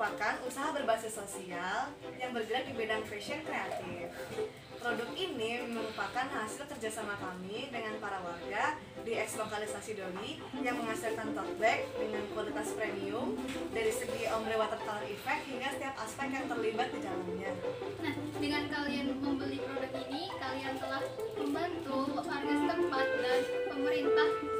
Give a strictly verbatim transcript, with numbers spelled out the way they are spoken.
merupakan usaha berbasis sosial yang bergerak di bidang fashion kreatif. Produk ini merupakan hasil kerjasama kami dengan para warga di eks lokalisasi Doli yang menghasilkan tote bag dengan kualitas premium dari segi ombre watercolor effect hingga setiap aspek yang terlibat di dalamnya. Nah, dengan kalian membeli produk ini, kalian telah membantu warga setempat dan pemerintah